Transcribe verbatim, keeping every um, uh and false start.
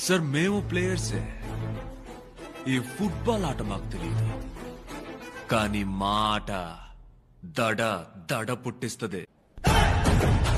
Sir మేము ప్లేయర్సే. ఈ football ఆట మాకు తెలియదు, కానీ మా ఆట దడ దడ పుట్టిస్తుంది.